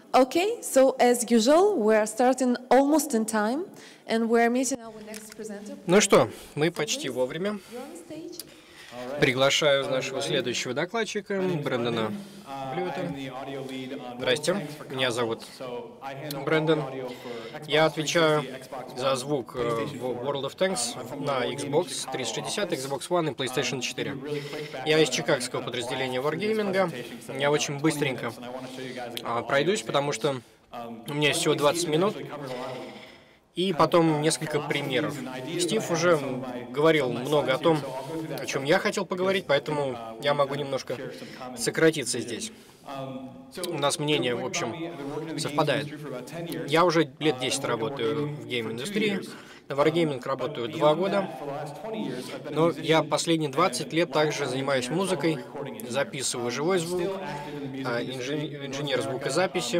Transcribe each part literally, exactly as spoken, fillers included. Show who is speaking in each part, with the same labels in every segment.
Speaker 1: Okay, so as usual, we are starting almost in time, and we are meeting our next presenter.
Speaker 2: Ну что, мы почти вовремя.
Speaker 1: You're on stage.
Speaker 2: Приглашаю нашего следующего докладчика, Брэндона Блюта. Здрасте, меня зовут Брэндон. Я отвечаю за звук в World of Tanks на Xbox триста шестьдесят, Xbox One и PlayStation четыре. Я из чикагского подразделения Wargaming. Я очень быстренько пройдусь, потому что у меня есть всего двадцать минут. И потом несколько примеров. Стив уже говорил много о том, о чем я хотел поговорить, поэтому я могу немножко сократиться здесь. У нас мнение, в общем, совпадает. Я уже лет десять работаю в гейм-индустрии. На Wargaming работаю два года. Но я последние двадцать лет также занимаюсь музыкой, записываю живой звук, инженер звукозаписи.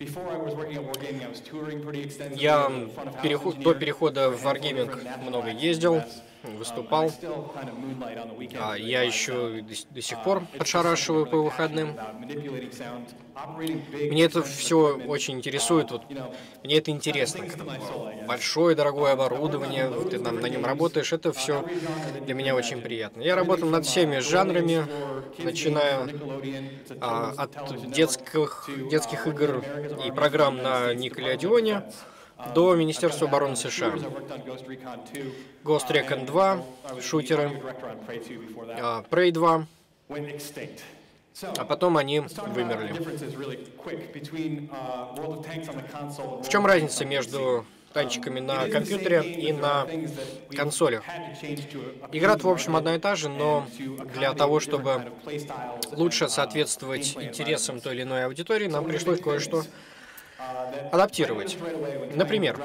Speaker 2: Я переход, до перехода в Wargaming много ездил, выступал. А я еще до, до сих пор подшарашиваю по выходным. Мне это все очень интересует. Вот, мне это интересно. Большое, дорогое оборудование, ты там на нем работаешь, это все для меня очень приятно. Я работал над всеми жанрами, начиная а, от детских, детских игр и программ на Никелодеоне до Министерства обороны США. Ghost Recon два, шутеры, Prey два, а потом они вымерли. В чем разница между танчиками на компьютере и на консолях? Игра, в общем, одна и та же, но для того, чтобы лучше соответствовать интересам той или иной аудитории, нам пришлось кое-что адаптировать. Например,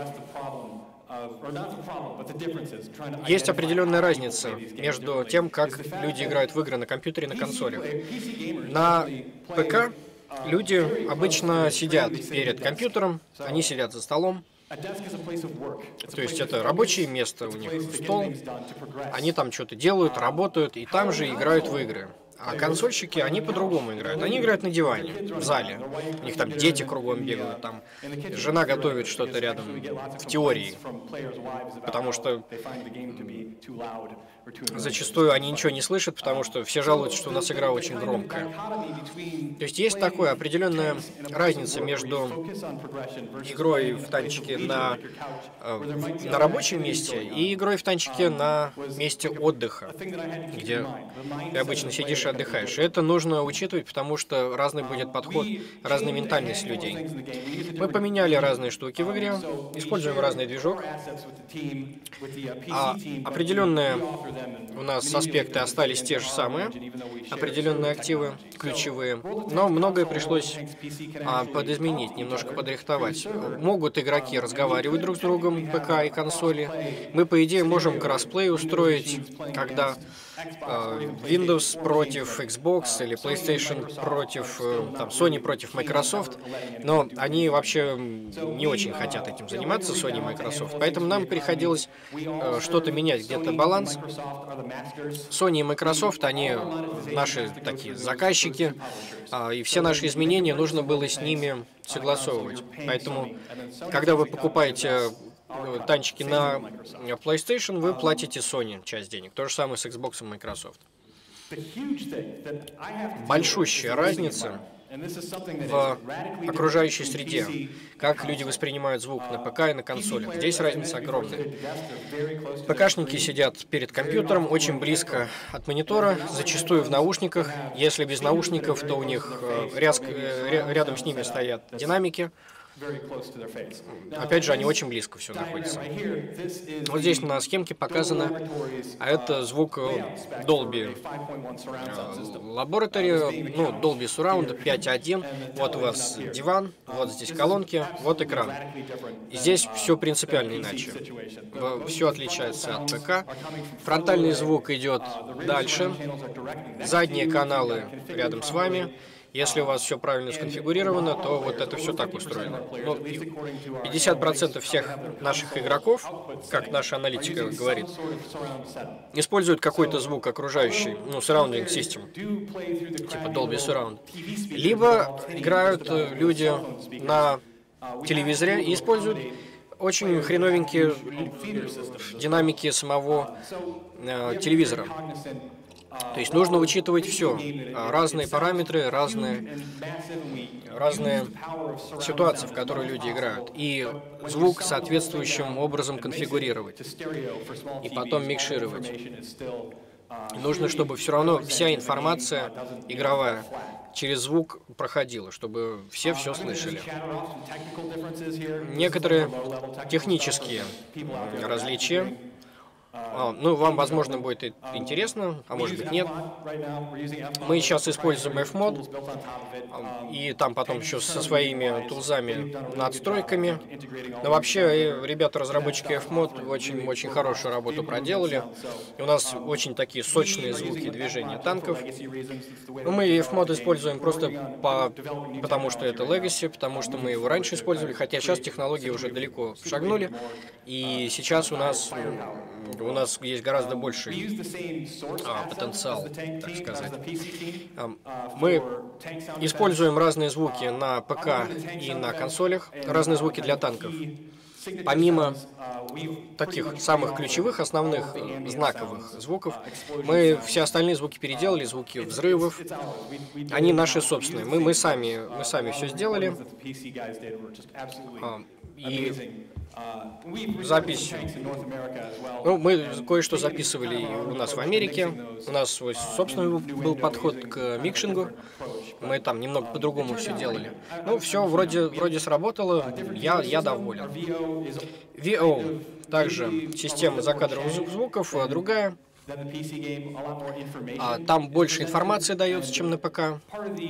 Speaker 2: есть определенная разница между тем, как люди играют в игры на компьютере и на консолях. На ПК люди обычно сидят перед компьютером, они сидят за столом. То есть это рабочее место, у них стол, они там что-то делают, работают, и там же играют в игры. А консольщики, они по-другому играют. Они играют на диване, в зале. У них там дети кругом бегают, там жена готовит что-то рядом, в теории. Потому что зачастую они ничего не слышат, потому что все жалуются, что у нас игра очень громкая. То есть есть такая определенная разница между игрой в танчике на, на рабочем месте и игрой в танчике на месте отдыха, где ты обычно сидишь и отдыхаешь. И это нужно учитывать, потому что разный будет подход, разная ментальность людей. Мы поменяли разные штуки в игре, используем разный движок, а определенные у нас аспекты остались те же самые, определенные активы, ключевые, но многое пришлось а, подизменить, немножко подрихтовать. Могут игроки разговаривать друг с другом, ПК и консоли. Мы, по идее, можем кроссплей устроить, когда а, Windows против Xbox или PlayStation против, там, Sony против Microsoft, но они вообще не очень хотят этим заниматься, Sony и Microsoft, поэтому нам приходилось а, что-то менять, где-то баланс. Sony и Microsoft, они наши такие заказчики, и все наши изменения нужно было с ними согласовывать. Поэтому, когда вы покупаете танчики на PlayStation, вы платите Sony часть денег. То же самое с Xbox и Microsoft. Большущая разница в окружающей среде, как люди воспринимают звук на ПК и на консолях. Здесь разница огромная. ПКшники сидят перед компьютером очень близко от монитора, зачастую в наушниках. Если без наушников, то у них рядом с ними стоят динамики. Опять же, они очень близко все находятся. Вот здесь на схемке показано, а это звук Dolby Laboratory, ну, Dolby Surround пять один. Вот у вас диван, вот здесь колонки, вот экран. И здесь все принципиально иначе. Все отличается от ПК. Фронтальный звук идет дальше, задние каналы рядом с вами. Если у вас все правильно сконфигурировано, то вот это все так устроено. Ну, пятьдесят процентов всех наших игроков, как наша аналитика говорит, используют какой-то звук окружающий, ну, surrounding system, типа Dolby Surround. Либо играют э, люди на телевизоре и используют очень хреновенькие динамики самого э, телевизора. То есть нужно учитывать все. Разные параметры, разные, разные ситуации, в которые люди играют. И звук соответствующим образом конфигурировать. И потом микшировать. Нужно, чтобы все равно вся информация игровая через звук проходила, чтобы все все слышали. Некоторые технические различия. А, ну, вам, возможно, будет интересно, а может быть, нет. Мы сейчас используем эф мод, и там потом еще со своими тулзами, надстройками. Но вообще, ребята, разработчики эф мод очень-очень хорошую работу проделали. И у нас очень такие сочные звуки движения танков. Но мы эф мод используем просто по, потому, что это legacy, потому что мы его раньше использовали, хотя сейчас технологии уже далеко шагнули. И сейчас у нас... У нас есть гораздо больший а, потенциал, так сказать. А, мы используем разные звуки на ПК и на консолях, разные звуки для танков. Помимо таких самых ключевых, основных, знаковых звуков, мы все остальные звуки переделали, звуки взрывов. Они наши собственные. Мы, мы сами, мы сами все сделали. А, и запись. Ну, мы кое-что записывали у нас в Америке. У нас свой собственный был подход к микшингу. Мы там немного по-другому все делали. Ну, все вроде, вроде сработало. Я, я доволен. ви о. Также система закадровых звуков, другая. А, там больше информации дается, чем на ПК.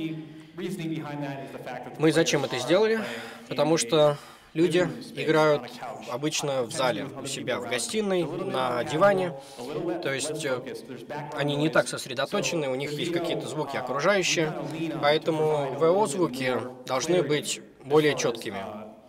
Speaker 2: Мы зачем это сделали? Потому что люди играют обычно в зале, у себя в гостиной, на диване. То есть они не так сосредоточены, у них есть какие-то звуки окружающие. Поэтому ви о звуки должны быть более четкими.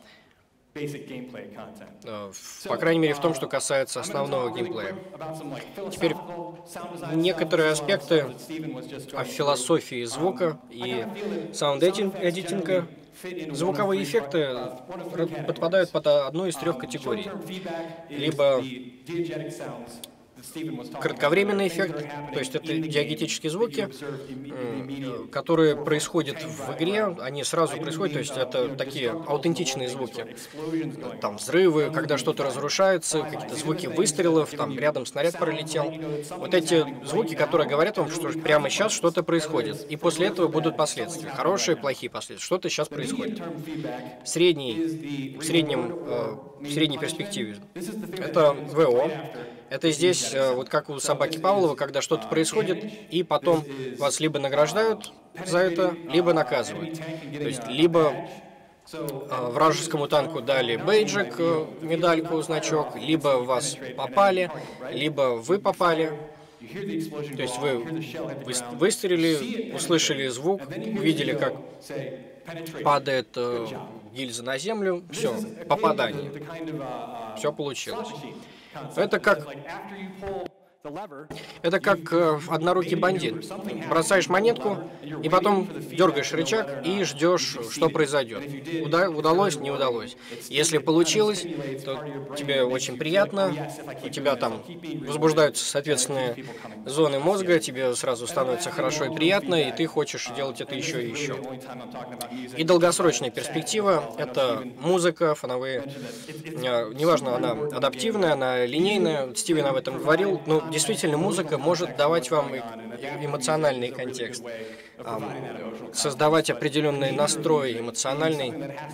Speaker 2: По крайней мере, в том, что касается основного геймплея. Теперь некоторые аспекты о философии звука и саунд-эдитинга. Звуковые эффекты подпадают под одну из трех категорий. Либо кратковременный эффект, то есть это диагетические звуки, которые происходят в игре, они сразу происходят, то есть это такие аутентичные звуки. Там взрывы, когда что-то разрушается, какие-то звуки выстрелов, там рядом снаряд пролетел. Вот эти звуки, которые говорят вам, что прямо сейчас что-то происходит, и после этого будут последствия, хорошие, плохие последствия, что-то сейчас происходит. Средний, в среднем, э, в средней перспективе это ви о. Это здесь, вот как у собаки Павлова, когда что-то происходит, и потом вас либо награждают за это, либо наказывают. То есть, либо вражескому танку дали бейджик, медальку, значок, либо вас попали, либо вы попали. То есть вы выстрелили, услышали звук, увидели, как падает гильза на землю, все, попадание. Все получилось. Это как... Это как э, однорукий бандит. Бросаешь монетку, и потом дергаешь рычаг и ждешь, что произойдет. Уда удалось, не удалось. Если получилось, то тебе очень приятно, у тебя там возбуждаются соответственные зоны мозга, тебе сразу становится хорошо и приятно, и ты хочешь делать это еще и еще. И долгосрочная перспектива — это музыка, фоновые... Э, неважно, она адаптивная, она линейная, Стивен об этом говорил, но действительно, музыка может давать вам эмоциональный контекст, создавать определенный настрой эмоциональный.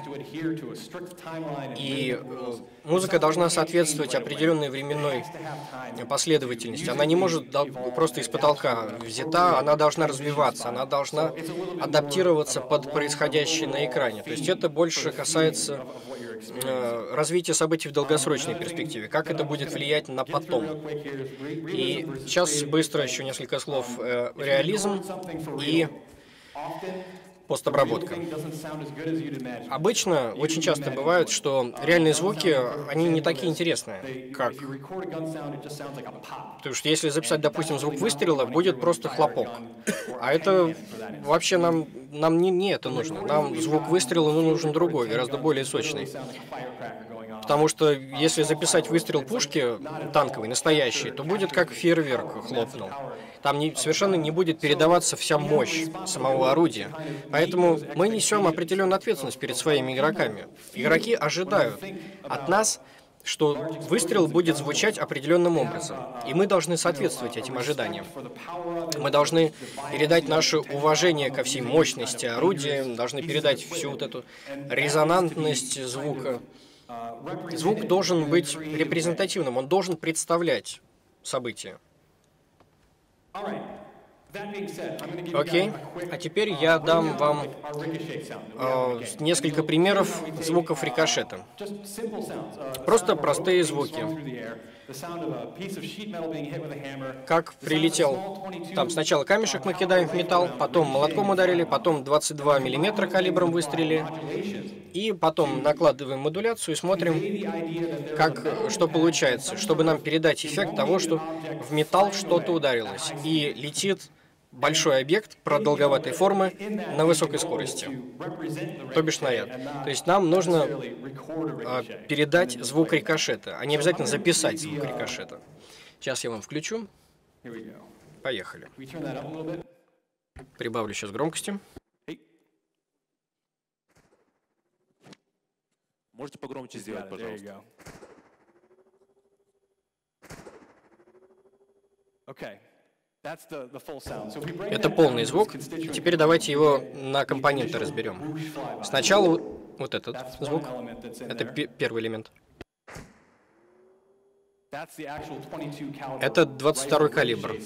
Speaker 2: И музыка должна соответствовать определенной временной последовательности. Она не может просто из потолка взята, она должна развиваться, она должна адаптироваться под происходящее на экране. То есть это больше касается развития событий в долгосрочной перспективе, как это будет влиять на потом. И сейчас быстро еще несколько слов. Реализм и постобработка. Обычно очень часто бывает, что реальные звуки, они не такие интересные, как... Потому что если записать, допустим, звук выстрела, будет просто хлопок. А это вообще нам, нам не, не это нужно. Нам звук выстрела ну, нужен другой, гораздо более сочный. Потому что если записать выстрел пушки танковой, настоящий, то будет как фейерверк хлопнул. Там не, совершенно не будет передаваться вся мощь самого орудия. Поэтому мы несем определенную ответственность перед своими игроками. Игроки ожидают от нас, что выстрел будет звучать определенным образом. И мы должны соответствовать этим ожиданиям. Мы должны передать наше уважение ко всей мощности орудия, должны передать всю вот эту резонантность звука. Звук должен быть репрезентативным, он должен представлять события. Окей, а теперь я дам вам э, несколько примеров звуков рикошета. Просто простые звуки. Как прилетел, там сначала камешек мы кидаем в металл, потом молотком ударили, потом двадцать два миллиметра калибром выстрелили, и потом накладываем модуляцию и смотрим, как, что получается, чтобы нам передать эффект того, что в металл что-то ударилось, и летит большой объект продолговатой формы на высокой скорости, то бишь снаряд. То есть нам нужно а, передать звук рикошета, а не обязательно записать звук рикошета. Сейчас я вам включу. Поехали. Прибавлю сейчас громкости.
Speaker 3: Можете погромче сделать, пожалуйста.
Speaker 2: Это полный звук. Теперь давайте его на компоненты разберем. Сначала вот этот звук. Это первый элемент. Это двадцать второй калибр.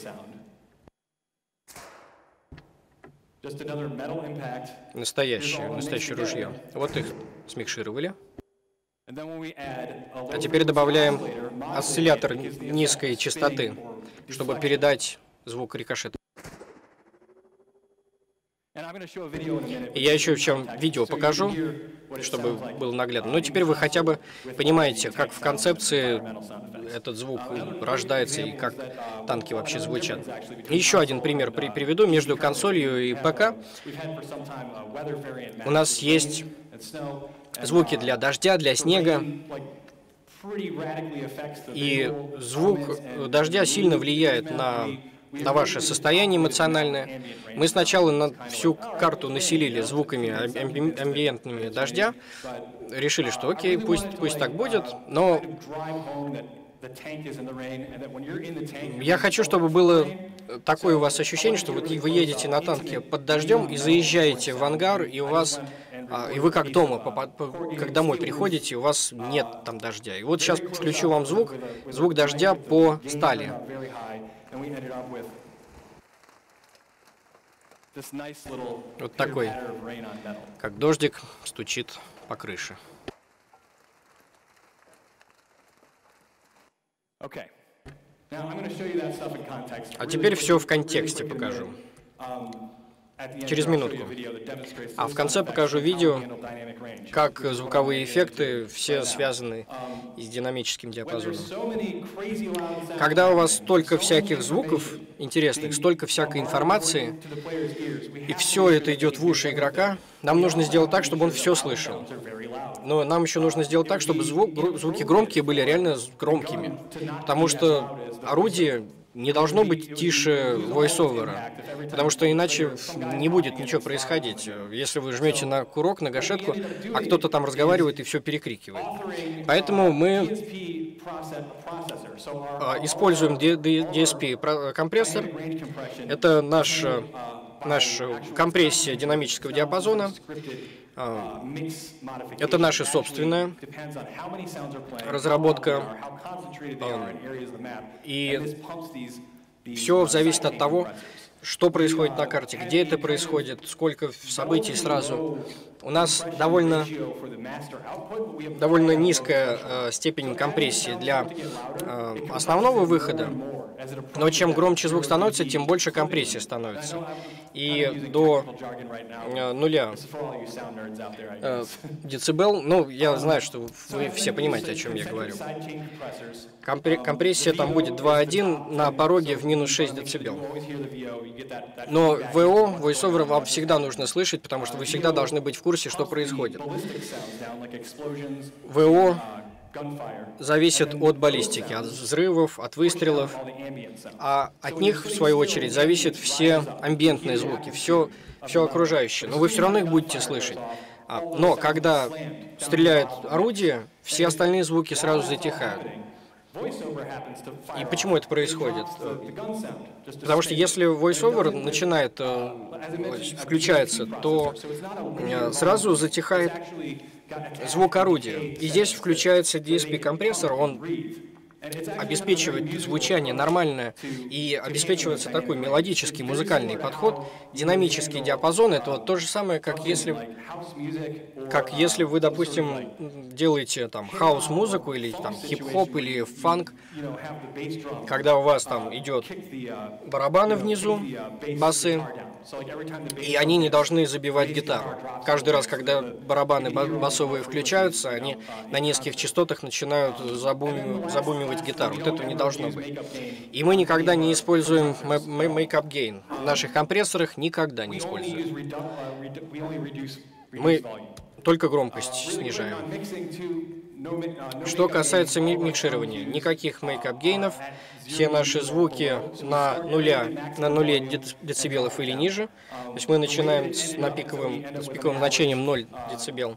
Speaker 2: Настоящее, настоящее ружье. Вот их смикшировали. А теперь добавляем осциллятор низкой частоты, чтобы передать звук рикошета. И я еще в чем видео покажу, чтобы было наглядно. Но теперь вы хотя бы понимаете, как в концепции этот звук рождается и как танки вообще звучат. Еще один пример при приведу между консолью и ПК. У нас есть звуки для дождя, для снега. И звук дождя сильно влияет на, на ваше состояние эмоциональное. Мы сначала на всю карту населили звуками амби амбиентными дождя. Решили, что окей, пусть, пусть так будет, но я хочу, чтобы было такое у вас ощущение, что вот вы едете на танке под дождем и заезжаете в ангар, и у вас и вы как дома, как домой приходите, у вас нет там дождя. И вот сейчас включу вам звук, звук дождя по стали. Вот такой, как дождик стучит по крыше. А теперь все в контексте покажу. Через минутку. А в конце покажу видео, как звуковые эффекты все связаны с динамическим диапазоном. Когда у вас столько всяких звуков интересных, столько всякой информации, и все это идет в уши игрока, нам нужно сделать так, чтобы он все слышал. Но нам еще нужно сделать так, чтобы звук, звуки громкие были реально громкими. Потому что орудие не должно быть тише войс-овера, потому что иначе не будет ничего происходить. Если вы жмете на курок, на гашетку, а кто-то там разговаривает и все перекрикивает. Поэтому мы используем ди эс пи-компрессор. Это наш, наш компрессия динамического диапазона. Это наша собственная разработка. И все зависит от того, что происходит на карте, где это происходит, сколько событий сразу. у нас довольно, довольно низкая э, степень компрессии для э, основного выхода, но чем громче звук становится, тем больше компрессии становится. И до э, нуля э, децибел, ну, я знаю, что вы все понимаете, о чем я говорю. Компре- компрессия там будет два и один на пороге в минус шесть децибел. Но ВО, voiceover вам всегда нужно слышать, потому что вы всегда должны быть в курсе, что происходит. ВО зависит от баллистики, от взрывов, от выстрелов, а от них, в свою очередь, зависят все амбиентные звуки, все, все окружающее. Но вы все равно их будете слышать. А, но когда стреляет орудие, все остальные звуки сразу затихают. И почему это происходит? Потому что если voiceover начинает, э, включается, то э, сразу затихает звук орудия. И здесь включается ди эс пи-компрессор, он обеспечивает звучание нормальное, и обеспечивается такой мелодический музыкальный подход. Динамический диапазон — это вот то же самое, как если, как если вы, допустим, делаете там хаус-музыку или там хип-хоп или фанк, когда у вас там идет барабаны внизу, басы, и они не должны забивать гитару. Каждый раз, когда барабаны басовые включаются, они на низких частотах начинают забумивать, забумивать гитару. Вот этого не должно быть. И мы никогда не используем make-up gain. В наших компрессорах никогда не используем. Мы только громкость снижаем. Что касается микширования, никаких make-up гейнов. Все наши звуки на нуля, на нуле децибелов или ниже. То есть мы начинаем с, на пиковым, с пиковым значением ноль децибел.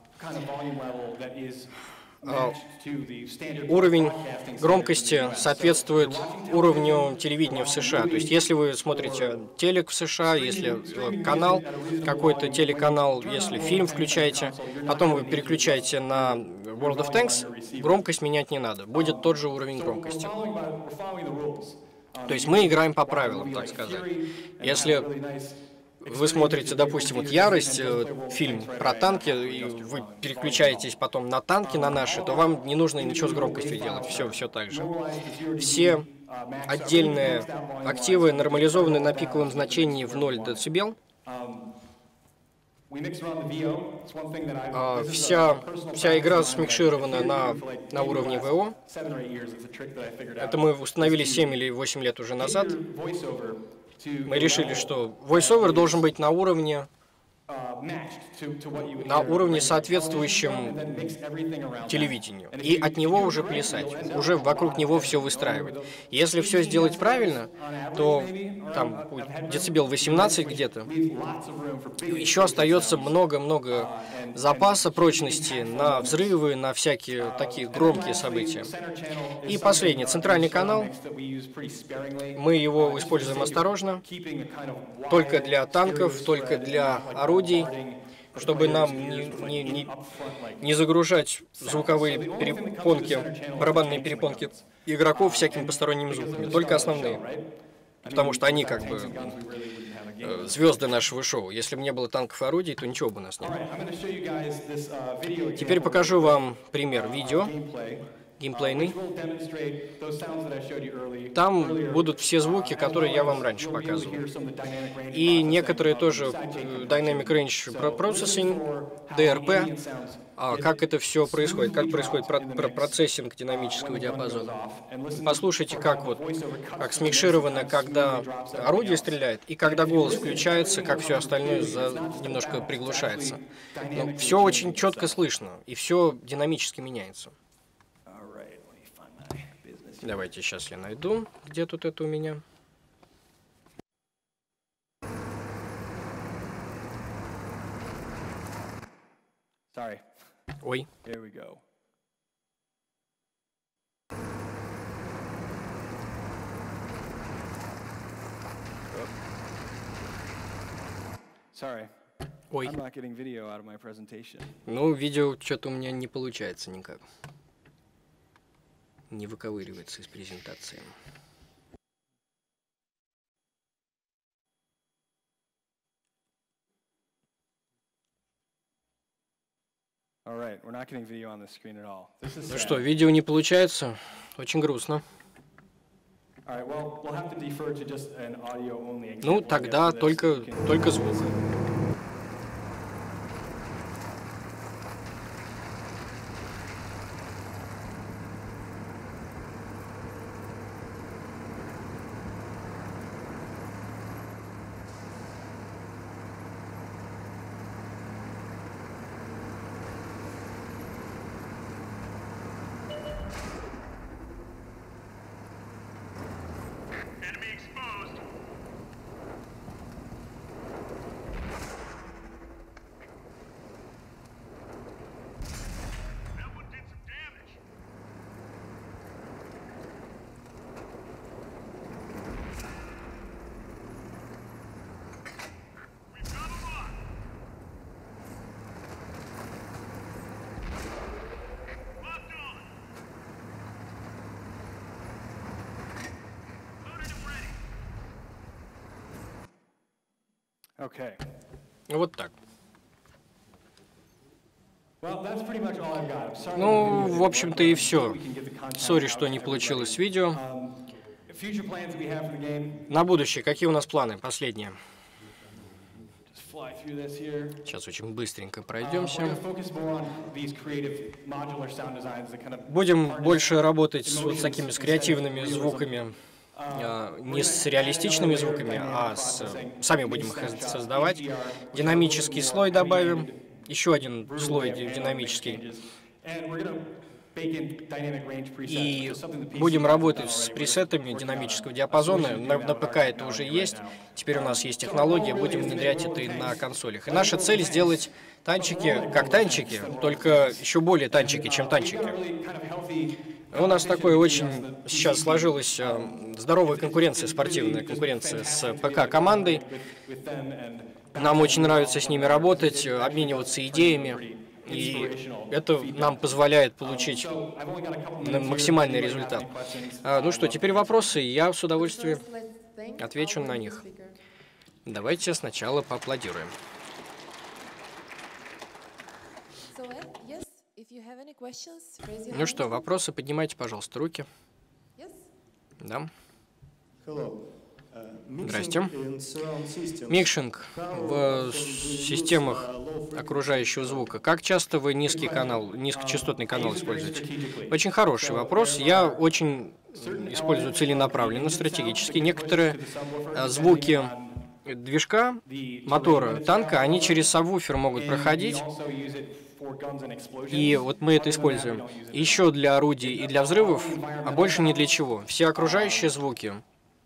Speaker 2: Уровень громкости соответствует уровню телевидения в США. То есть, если вы смотрите телек в США, если канал, какой-то телеканал, если фильм включаете, потом вы переключаете на World of Tanks, громкость менять не надо. Будет тот же уровень громкости. То есть, мы играем по правилам, так сказать. Если вы смотрите, допустим, вот «Ярость», фильм про танки, и вы переключаетесь потом на танки, на наши, то вам не нужно ничего с громкостью делать. Все, все так же. Все отдельные активы нормализованы на пиковом значении в ноль децибел. Вся, вся игра смикширована на, на уровне ВО. Это мы установили семь или восемь лет уже назад. Мы решили, что voiceover должен быть на уровне, на уровне соответствующем телевидению. И от него уже плясать, уже вокруг него все выстраивать. Если все сделать правильно, то там децибел восемнадцать где-то, еще остается много-много запаса прочности на взрывы, на всякие такие громкие события. И последний, центральный канал. Мы его используем осторожно, только для танков, только для орудий, чтобы нам не, не, не, не загружать звуковые перепонки, барабанные перепонки игроков всякими посторонними звуками, только основные. Потому что они как бы э, звезды нашего шоу. Если бы не было танков и орудий, то ничего бы у нас не было. Теперь покажу вам пример видео, геймплейный. Там будут все звуки, которые я вам раньше показывал. И некоторые тоже Dynamic Range Processing, ди ар пи, как это все происходит, как происходит процессинг динамического диапазона. Послушайте, как вот, как смикшировано, когда орудие стреляет, и когда голос включается, как все остальное за... немножко приглушается. Но все очень четко слышно, и все динамически меняется. Давайте сейчас я найду, где тут это у меня.
Speaker 3: Sorry.
Speaker 2: Ой.
Speaker 3: Here we go. Sorry.
Speaker 2: Ой.
Speaker 3: I'm not getting video out of my presentation.
Speaker 2: Ну, видео что-то у меня не получается никак. Не выковыривается из презентации.
Speaker 3: All right, we're not getting video on the screen at all. This is
Speaker 2: Ну
Speaker 3: sad.
Speaker 2: что, видео не получается? Очень грустно.
Speaker 3: All right, well, we'll have to defer to just an audio-only
Speaker 2: Ну,
Speaker 3: example, I
Speaker 2: тогда
Speaker 3: guess, for this,
Speaker 2: только,
Speaker 3: so we can-
Speaker 2: только звук.
Speaker 4: Enemy exposed. That one did some damage. We've got a lot. Locked on. Loaded and ready.
Speaker 3: Okay.
Speaker 2: Вот так.
Speaker 3: Well, that's pretty much all I've got. I'm sorry
Speaker 2: Ну,
Speaker 3: the video
Speaker 2: в общем-то и
Speaker 3: didn't work, but
Speaker 2: все.
Speaker 3: we can get the content
Speaker 2: Сори,
Speaker 3: out
Speaker 2: что
Speaker 3: to
Speaker 2: не
Speaker 3: everybody.
Speaker 2: получилось видео.
Speaker 3: Um, future plans that we have for the game,
Speaker 2: На будущее, какие у нас планы? Последние.
Speaker 3: just fly through this here.
Speaker 2: Сейчас очень быстренько
Speaker 3: Uh, we're
Speaker 2: пройдемся.
Speaker 3: gonna focus more on these creative modular sound designs that kind of
Speaker 2: Будем
Speaker 3: harness
Speaker 2: больше работать с вот
Speaker 3: emotions
Speaker 2: такими, с
Speaker 3: instead of
Speaker 2: креативными
Speaker 3: realism.
Speaker 2: звуками, а, не с реалистичными звуками, а с, сами будем их создавать. Динамический слой добавим, еще один слой ди- динамический. И будем работать с пресетами динамического диапазона. На, на ПК это уже есть. Теперь у нас есть технология, будем внедрять это и на консолях. И наша цель сделать танчики как танчики, только еще более танчики, чем танчики. У нас такое очень сейчас сложилась э, здоровая конкуренция, спортивная конкуренция с ПК-командой. Нам очень нравится с ними работать, э, обмениваться идеями. И это нам позволяет получить м- максимальный результат. А, ну что, теперь вопросы, я с удовольствием
Speaker 1: First, let's thank
Speaker 2: отвечу
Speaker 1: our
Speaker 2: на них.
Speaker 1: speaker.
Speaker 2: Давайте сначала поаплодируем.
Speaker 1: So, Ed, yes, if you have any questions, raise your
Speaker 2: Ну
Speaker 1: hand.
Speaker 2: что, вопросы, поднимайте, пожалуйста, руки.
Speaker 1: Yes?
Speaker 2: Да.
Speaker 5: Hello. Uh,
Speaker 2: Здрасте.
Speaker 5: mixing in surround systems.
Speaker 2: Микшинг в системах окружающего звука. Как часто вы низкий канал, низкочастотный канал используете? Очень хороший вопрос. Я очень использую целенаправленно, стратегически. Некоторые а, звуки движка, мотора, танка, они через сабвуфер могут проходить. И вот мы это используем. Еще для орудий и для взрывов, а больше ни для чего. Все окружающие звуки,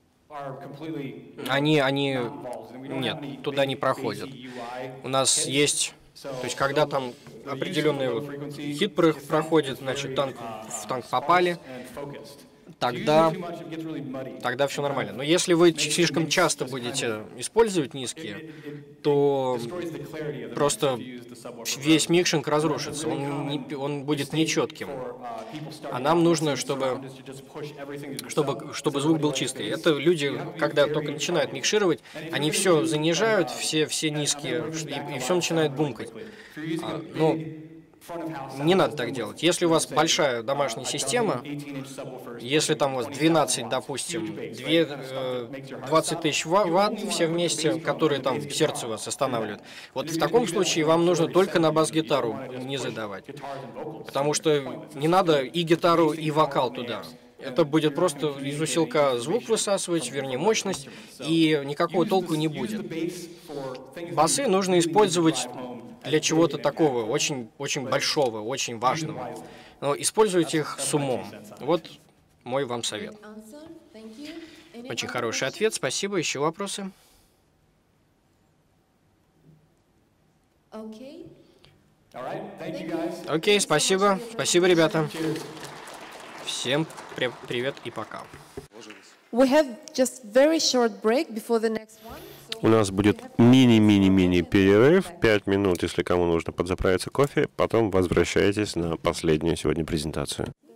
Speaker 2: они, они, нет, туда не проходят. У нас есть, то есть когда там определенный вот хит про- проходит, значит, танк, в танк попали, тогда, тогда все нормально. Но если вы ч- слишком часто будете использовать низкие, то просто весь микшинг разрушится, он, не- он будет нечетким. А нам нужно, чтобы, чтобы, чтобы звук был чистый. Это люди, когда только начинают микшировать, они все занижают, все, все низкие, и, и все начинает бумкать. А, ну, не надо так делать. Если у вас большая домашняя система, если там у вас двенадцать, допустим, две, э, двадцать тысяч ва- ватт все вместе, которые там сердце у вас останавливают, вот в таком случае вам нужно только на бас-гитару низы давать. Потому что не надо и гитару, и вокал туда. Это будет просто из усилка звук высасывать, вернее мощность, и никакого толку не будет. Басы нужно использовать для чего-то такого, очень, очень большого, очень важного. Но используйте их с умом. Вот мой вам совет.
Speaker 1: Answer. Thank you. Any
Speaker 2: Очень
Speaker 1: other
Speaker 2: хороший
Speaker 1: questions?
Speaker 2: ответ, спасибо. Еще вопросы?
Speaker 1: Okay.
Speaker 2: Окей, спасибо. Спасибо, ребята. Всем при- привет и пока.
Speaker 1: We have just very short break before the next one. so
Speaker 6: У нас будет мини-мини-мини перерыв, пять минут, если кому нужно подзаправиться кофе, потом возвращайтесь на последнюю сегодня презентацию.